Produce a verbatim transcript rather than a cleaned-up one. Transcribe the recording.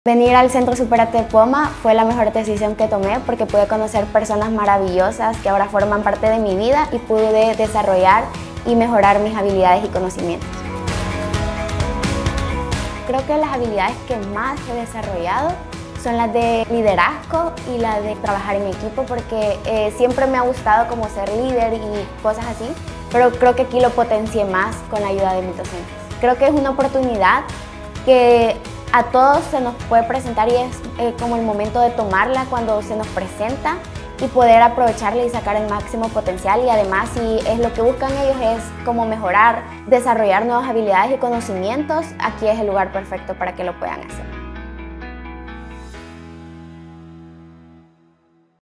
Venir al Centro Superate de Poma fue la mejor decisión que tomé porque pude conocer personas maravillosas que ahora forman parte de mi vida y pude desarrollar y mejorar mis habilidades y conocimientos. Creo que las habilidades que más he desarrollado son las de liderazgo y las de trabajar en equipo porque eh, siempre me ha gustado como ser líder y cosas así, pero creo que aquí lo potencié más con la ayuda de mis docentes. Creo que es una oportunidad que a todos se nos puede presentar y es eh, como el momento de tomarla cuando se nos presenta y poder aprovecharla y sacar el máximo potencial, y además si es lo que buscan ellos es como mejorar, desarrollar nuevas habilidades y conocimientos, aquí es el lugar perfecto para que lo puedan hacer.